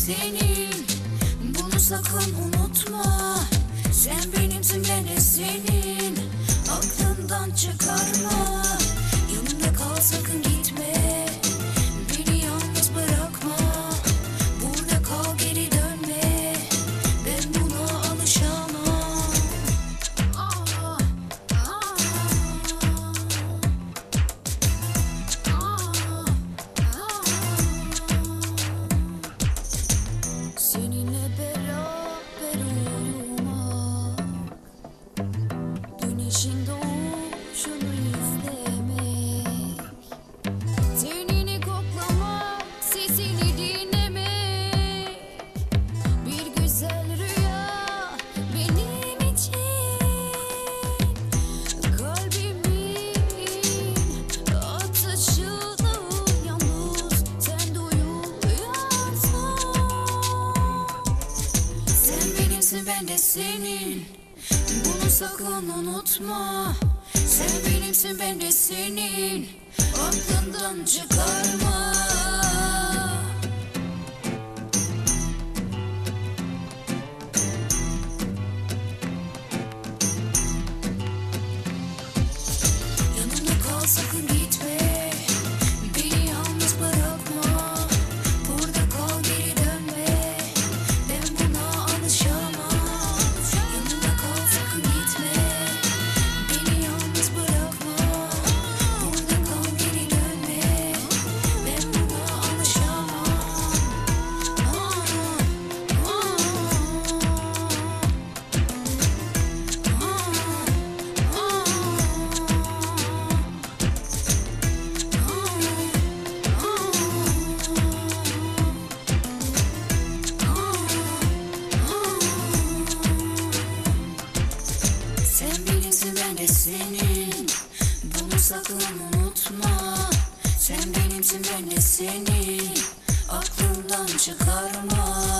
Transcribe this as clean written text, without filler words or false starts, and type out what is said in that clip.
senin. Bunu sakın unutma. Sen benimsin, ben de senin. Aklından çıkarma. Yanımda kal, sakın gitme. Beni yalnız bırakma. Burada kal, geri dönme. Ben buna alışamam. Seninle beraber uyumak, güneşin doğuşunu izlemek, tenini koklamak, sesini dinlemek, bir güzel rüya benim için. Kalbimin atışını yalnız sen duyuyorsan. Sen benimsin, ben de senin. Bunu sakın unutma. Sen benimsin, ben de senin. Aklından çıkarma. Yanımda kal, sakın gitme. Beni yalnız bırakma. Burada kal, geri dönme. Ben buna alışamam. Yanımda kal, sakın gitme. Beni yalnız bırakma. Burada kal, geri dönme. Ben buna alışamam. Sen benimsin, ben de senin. Bunu sakın unutma. Sen benimsin, ben de senin. Aklından çıkarma.